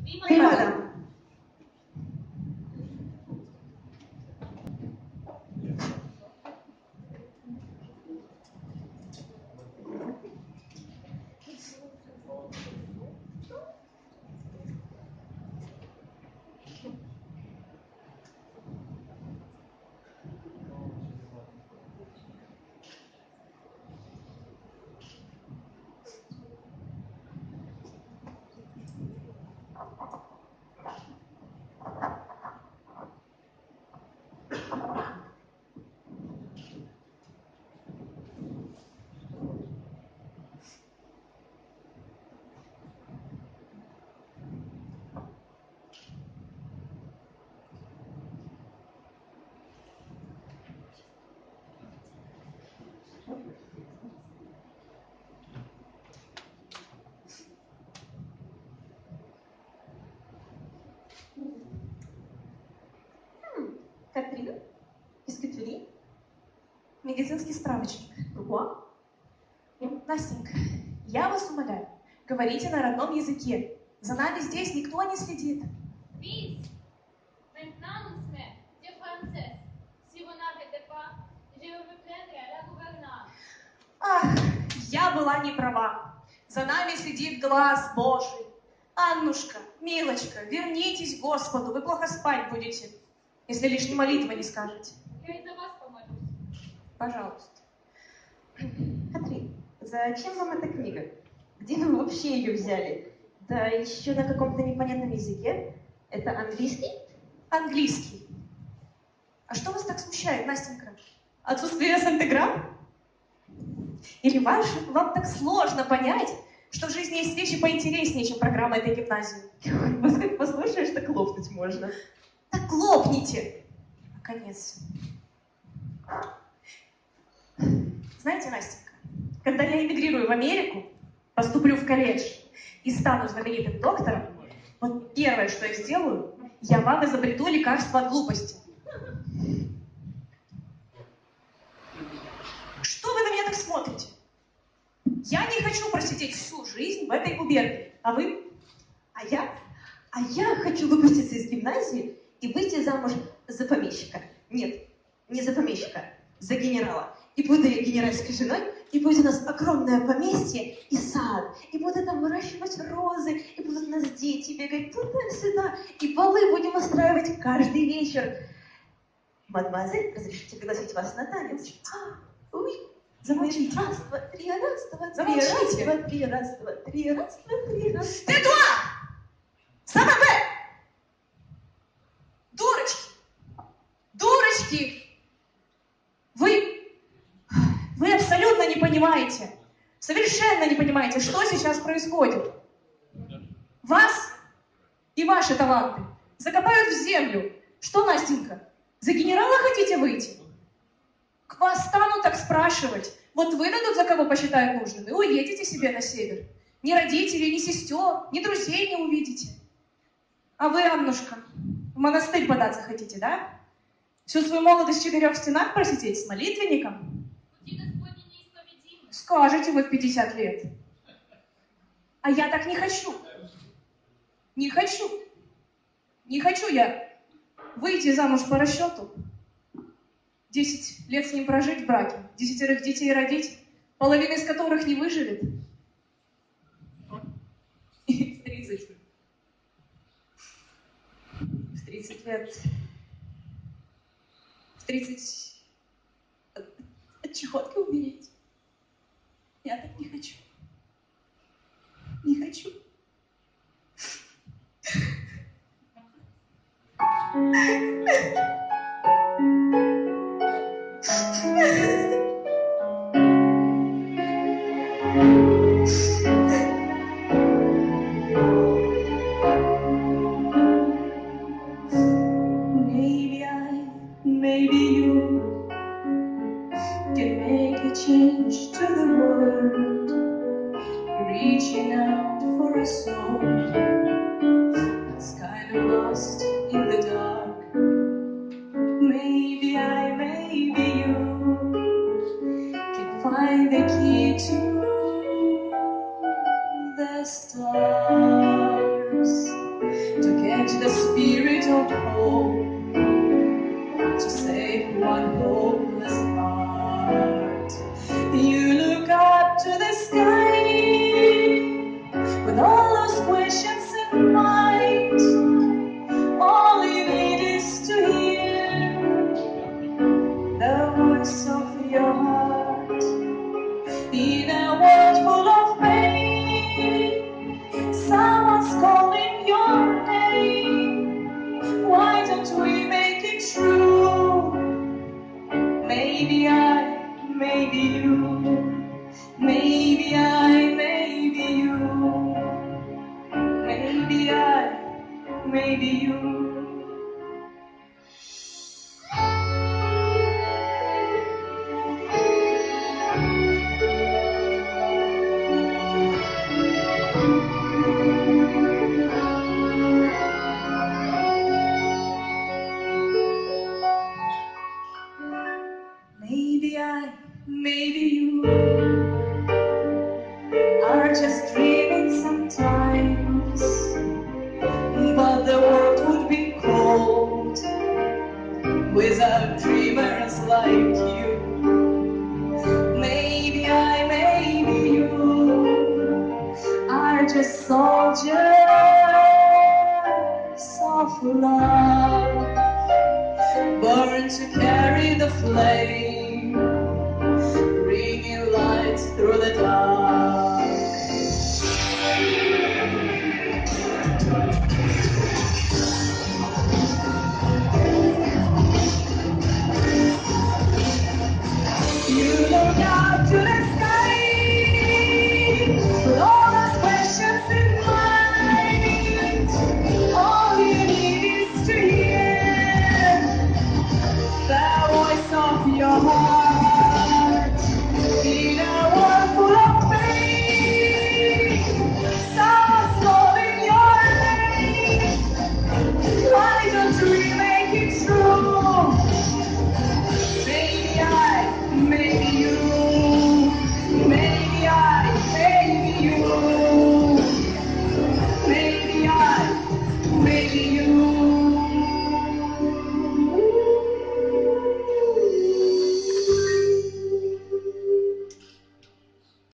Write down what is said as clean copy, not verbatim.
Oui, madame. Катрин, qu'est-ce que tu lis? Медицинский справочник. Pourquoi? Настенька, я вас умоляю, говорите на родном языке. За нами здесь никто не следит. Miss, maintenant nous sommes des Français. Si vous n'arrêtez pas, je vais vous prendre à la gouvernante. Ах, я была не права. За нами следит глаз Божий. Аннушка, милочка, вернитесь к Господу, вы плохо спать будете, если лишней молитвы не скажете. Я и за вас помолюсь. Пожалуйста. Катрин, зачем вам эта книга? Где вы вообще ее взяли? Да еще на каком-то непонятном языке. Это английский? Английский. А что вас так смущает, Настенька? Отсутствие сантиграмм? Или вам так сложно понять, что в жизни есть вещи поинтереснее, чем программа этой гимназии? Вас как послушаешь, так лопнуть можно. Так лопните! Наконец. Знаете, Настенька, когда я эмигрирую в Америку, поступлю в колледж и стану знаменитым доктором, вот первое, что я сделаю, я вам изобрету лекарство от глупости. Что вы на меня так смотрите? Я не хочу просидеть всю жизнь в этой губернии. А вы? А я хочу выпуститься из гимназии и выйти замуж за помещика. Нет, не за помещика, за генерала. И буду я генеральской женой, и будет у нас огромное поместье и сад. И буду там выращивать розы, и будут у нас дети бегать туда-сюда. И балы будем устраивать каждый вечер. Мадемуазель, разрешите пригласить вас на танец? Уй, Замолчите. раз, два, три, раз, два, три, Замолчите. раз, два, три, раз, два, три, раз, два, три, раз. Тетуа! Самабе! Дурочки! Дурочки! Вы абсолютно не понимаете, совершенно не понимаете, что сейчас происходит. Вас и ваши таланты закопают в землю. Что, Настенька, за генерала хотите выйти? К вас станут так спрашивать. Вот выдадут, за кого посчитают нужным, и уедете себе на север. Ни родителей, ни сестер, ни друзей не увидите. А вы, Аннушка, в монастырь податься хотите, да? Всю свою молодость в 4 стенах просидеть с молитвенником? Пути Господни неисповедимы. Скажете вы в 50 лет. А я так не хочу. Не хочу. Не хочу я выйти замуж по расчету, 10 лет с ним прожить в браке, 10 детей родить, половина из которых не выживет. И в 30 лет, в 30 от чехотки умереть. Я так не хочу. Не хочу. Maybe you can make a change to the world, reaching out for a soul that's kind of lost in the dark. the spirit of hope to save one hopeless heart. You look up to the sky with all those questions in mind. All you need is to hear the voice of your heart. In a world full of pain, someone's calling your name. Why don't we make it true? Maybe I, maybe you. Maybe I, maybe you. Maybe I, maybe you. Maybe I, maybe you are just dreaming sometimes, but the world would be cold without dreamers like you. Maybe I, maybe you are just soldiers of love, born to carry the flame, bringing light through the dark.